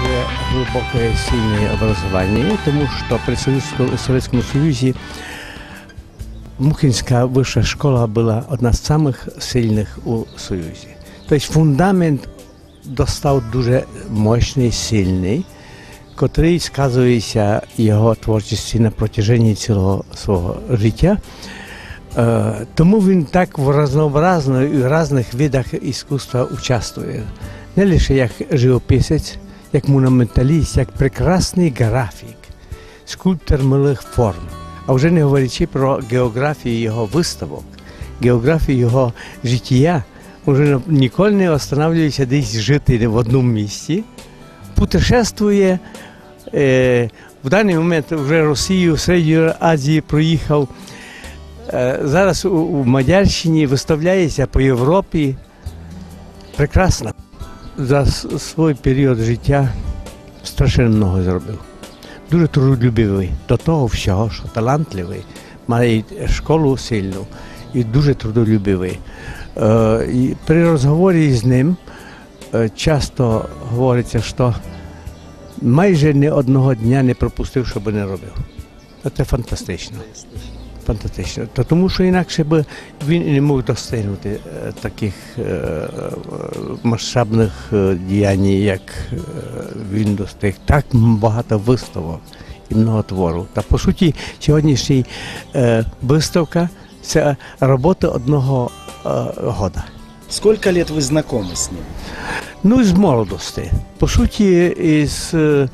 дуже глибоке сильне образование, тому що при Совєтському Союзі Мухинська вища школа була одна з самих сильних у Союзі. Тобто фундамент достав дуже мощний, сильний, котрий сказується його творчості на протяженні цілого свого життя. Тому він так в різних видах іскусства участвує. Не лише як живописець, як монументаліст, як прекрасний графік, скульптор малих форм. А вже не говорячи про географію його виставок, географію його життя, вже ніколи не останавливається десь жити в одному місці, путешествує, в даний момент вже Росію, Середню Азію проїхав, зараз у Мадярщині виставляється по Європі. Прекрасно. За свій період життя страшенно много зробив. Дуже трудолюбивий, до того всього, що талантливий, має школу сильну і дуже трудолюбивий. І при розговорі з ним часто говориться, що майже ні одного дня не пропустив, щоб не робив. Це фантастично. Фантастично. Тому що інакше б він не міг достигнути таких масштабних діянь, як він достиг. Так багато виставок і много творів. Та по суті, сьогоднішня виставка – це робота одного года. Сколько лет вы знакомы с ним? Ну, з молодості. По суті, із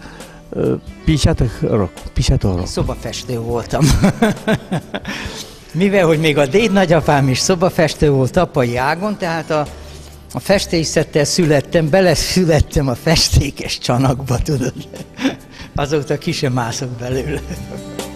50-х років. 50-го року. Szobafestő voltam. Mivel, hogy még a dédnagyapám is szobafestő volt apai ágon, tehát a festészettel születtem, beleszülettem a festékes csanakba, tudod. Azóta ki sem mászok belőle.